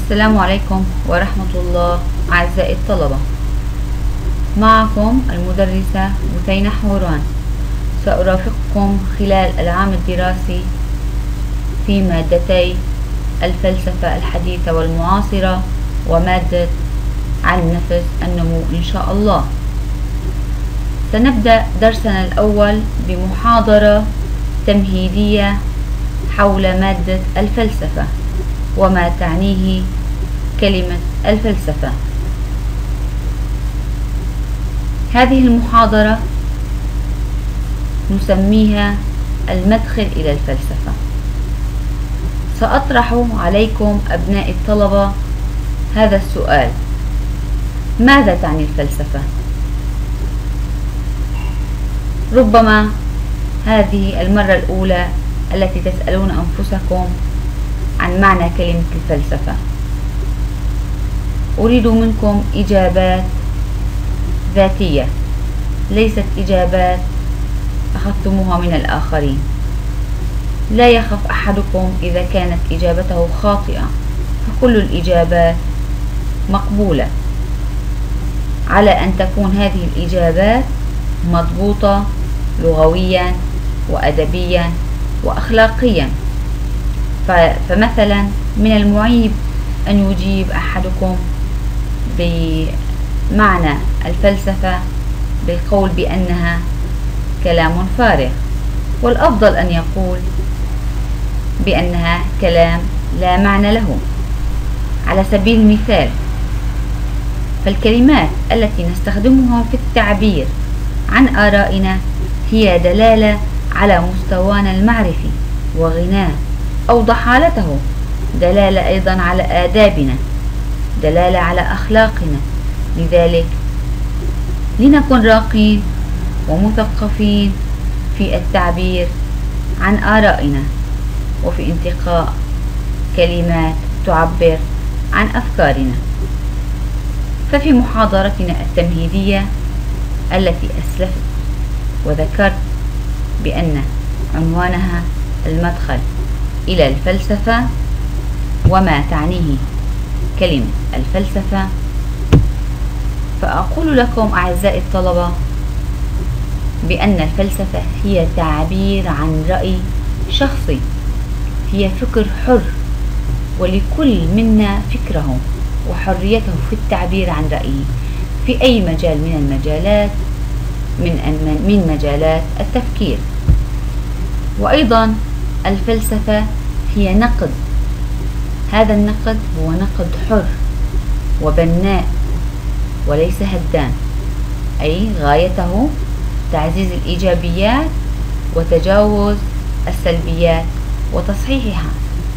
السلام عليكم ورحمة الله أعزائي الطلبة. معكم المدرسة بثينة حوران. سأرافقكم خلال العام الدراسي في مادتي الفلسفة الحديثة والمعاصرة ومادة علم نفس النمو إن شاء الله. سنبدأ درسنا الأول بمحاضرة تمهيدية حول مادة الفلسفة وما تعنيه كلمة الفلسفة. هذه المحاضرة نسميها المدخل إلى الفلسفة. سأطرح عليكم أبناء الطلبة هذا السؤال: ماذا تعني الفلسفة؟ ربما هذه المرة الأولى التي تسألون أنفسكم عن معنى كلمة الفلسفة. أريد منكم إجابات ذاتية، ليست إجابات أخذتموها من الآخرين. لا يخف أحدكم إذا كانت إجابته خاطئة، فكل الإجابات مقبولة، على أن تكون هذه الإجابات مضبوطة لغويا وأدبيا وأخلاقيا. فمثلا من المعيب أن يجيب أحدكم بمعنى الفلسفة بالقول بأنها كلام فارغ، والأفضل أن يقول بأنها كلام لا معنى له. على سبيل المثال، فالكلمات التي نستخدمها في التعبير عن آرائنا هي دلالة على مستوانا المعرفي وغناه أو ضحالته، دلالة أيضا على آدابنا، دلالة على أخلاقنا. لذلك لنكن راقين ومثقفين في التعبير عن آرائنا وفي انتقاء كلمات تعبر عن أفكارنا. ففي محاضرتنا التمهيدية التي أسلفت وذكرت بأن عنوانها المدخل إلى الفلسفة وما تعنيه كلمة الفلسفة، فأقول لكم أعزائي الطلبة بأن الفلسفة هي تعبير عن رأي شخصي، هي فكر حر، ولكل منا فكره وحريته في التعبير عن رأيه في أي مجال من المجالات من مجالات التفكير. وأيضا الفلسفة هي نقد. هذا النقد هو نقد حر وبناء وليس هدام، أي غايته تعزيز الإيجابيات وتجاوز السلبيات وتصحيحها.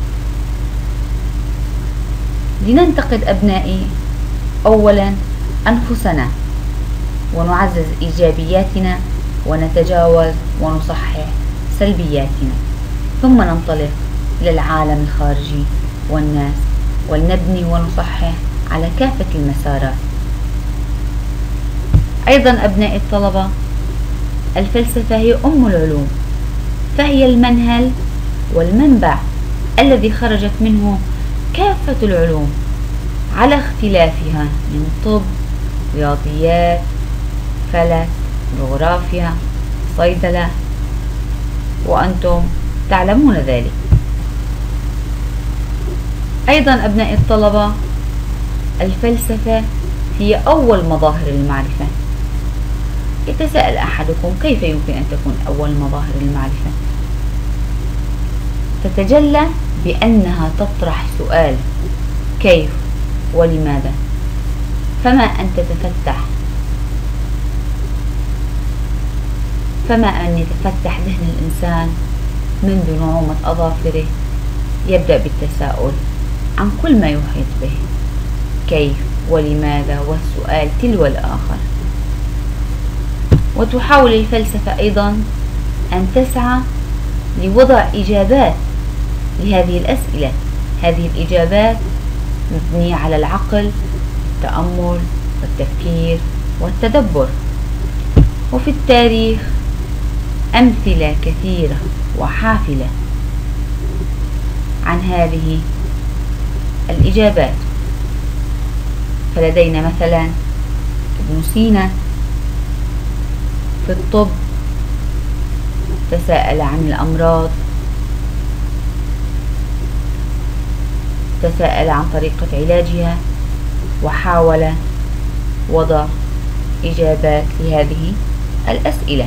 لننتقد أبنائي أولا أنفسنا ونعزز إيجابياتنا ونتجاوز ونصحح سلبياتنا، ثم ننطلق للعالم الخارجي والناس ولنبني ونصحح على كافة المسارات. أيضا أبناء الطلبة، الفلسفة هي أم العلوم، فهي المنهل والمنبع الذي خرجت منه كافة العلوم على اختلافها من طب، رياضيات، فلك، جغرافيا، صيدلة، وأنتم تعلمون ذلك. أيضا أبناء الطلبة، الفلسفة هي أول مظاهر المعرفة. يتساءل أحدكم: كيف يمكن أن تكون أول مظاهر المعرفة؟ تتجلى بأنها تطرح سؤال: كيف ولماذا؟ فما أن يتفتح ذهن الإنسان منذ نعومة أظافره، يبدأ بالتساؤل عن كل ما يحيط به، كيف ولماذا، والسؤال تلو الآخر. وتحاول الفلسفة أيضا أن تسعى لوضع إجابات لهذه الأسئلة. هذه الإجابات مبنية على العقل، التأمل والتفكير والتدبر. وفي التاريخ أمثلة كثيرة وحافلة عن هذه الإجابات. فلدينا مثلا ابن سينا في الطب تساءل عن الأمراض، تساءل عن طريقة علاجها، وحاول وضع إجابات لهذه الأسئلة.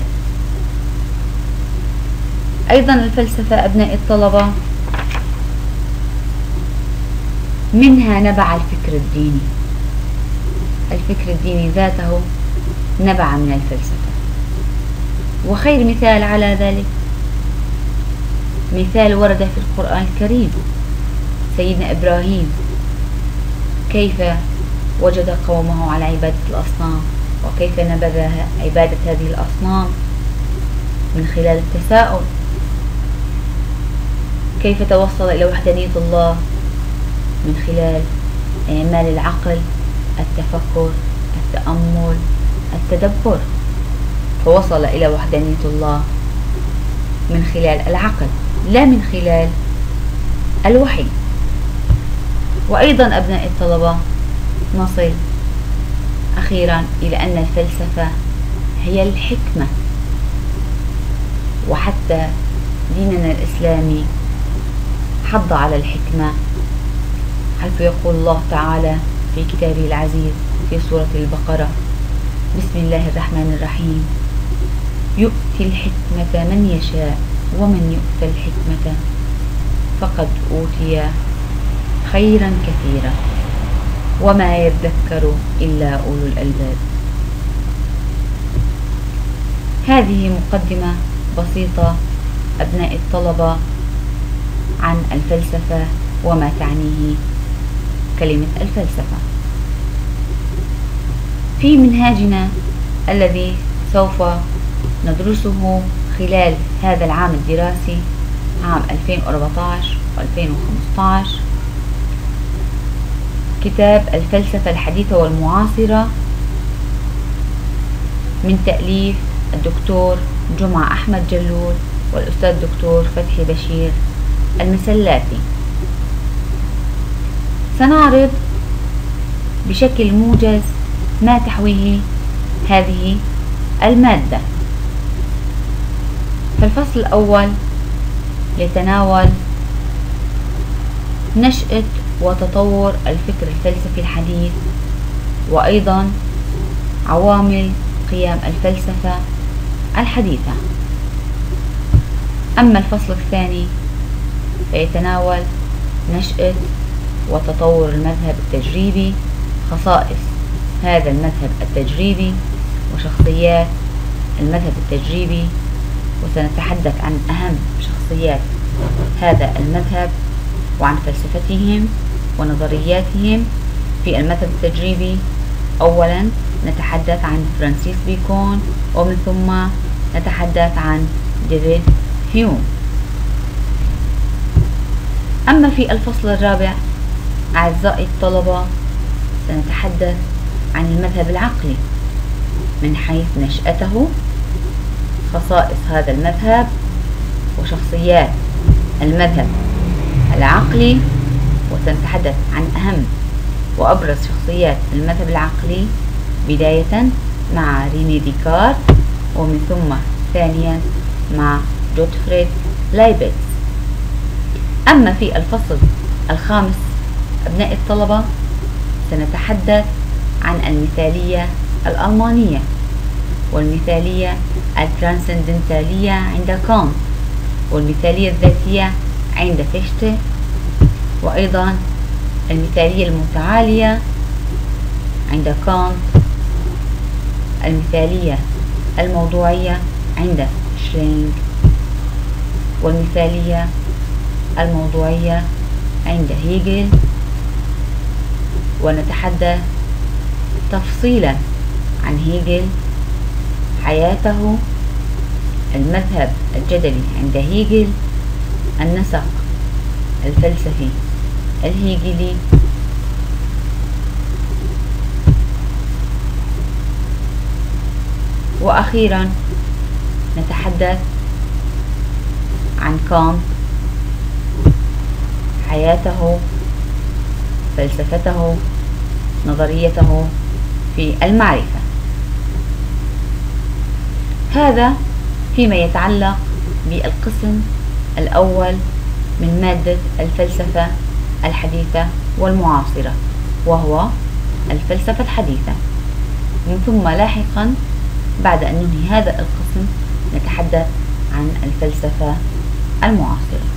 أيضا الفلسفة أبناء الطلبة منها نبع الفكر الديني. الفكر الديني ذاته نبع من الفلسفة، وخير مثال على ذلك مثال ورد في القرآن الكريم، سيدنا إبراهيم كيف وجد قومه على عبادة الأصنام، وكيف نبذ عبادة هذه الأصنام من خلال التساؤل، كيف توصل إلى وحدانية الله من خلال إعمال العقل، التفكر، التأمل، التدبر، فوصل إلى وحدانية الله من خلال العقل لا من خلال الوحي. وأيضا أبناء الطلبة نصل أخيرا إلى أن الفلسفة هي الحكمة، وحتى ديننا الإسلامي حض على الحكمة، حيث يقول الله تعالى في كتابه العزيز في سورة البقرة: بسم الله الرحمن الرحيم، يؤتي الحكمة من يشاء ومن يؤت الحكمة فقد أوتي خيرا كثيرا وما يذكر إلا أولو الألباب. هذه مقدمة بسيطة أبناء الطلبة عن الفلسفة وما تعنيه كلمة الفلسفة. في منهاجنا الذي سوف ندرسه خلال هذا العام الدراسي، عام 2014 و2015، كتاب الفلسفة الحديثة والمعاصرة من تأليف الدكتور جمعة أحمد جلول والأستاذ الدكتور فتحي بشير المسلاتي. سنعرض بشكل موجز ما تحويه هذه المادة. فالفصل الأول يتناول نشأة وتطور الفكر الفلسفي الحديث، وأيضا عوامل قيام الفلسفة الحديثة. أما الفصل الثاني فيتناول نشأة وتطور المذهب التجريبي، خصائص هذا المذهب التجريبي وشخصيات المذهب التجريبي، وسنتحدث عن أهم شخصيات هذا المذهب وعن فلسفتهم ونظرياتهم في المذهب التجريبي. أولا نتحدث عن فرانسيس بيكون، ومن ثم نتحدث عن ديفيد هيوم. أما في الفصل الرابع أعزائي الطلبة سنتحدث عن المذهب العقلي من حيث نشأته، خصائص هذا المذهب، وشخصيات المذهب العقلي، وسنتحدث عن أهم وأبرز شخصيات المذهب العقلي، بداية مع ريني ديكارت، ومن ثم ثانيا مع جوتفريد لايبنز. أما في الفصل الخامس أبناء الطلبة سنتحدث عن المثالية الألمانية، والمثالية الترانسندنتالية عند كانت، والمثالية الذاتية عند فيشته، وأيضا المثالية المتعالية عند كانت، المثالية الموضوعية عند شلينج، والمثالية الموضوعية عند هيجل. ونتحدث تفصيلا عن هيجل، حياته، المذهب الجدلي عند هيجل، النسق الفلسفي الهيجلي، وأخيرا نتحدث عن كانت، حياته، فلسفته، نظريته في المعرفة. هذا فيما يتعلق بالقسم الأول من مادة الفلسفة الحديثة والمعاصرة، وهو الفلسفة الحديثة. من ثم لاحقا بعد أن ننهي هذا القسم نتحدث عن الفلسفة المعاصرة.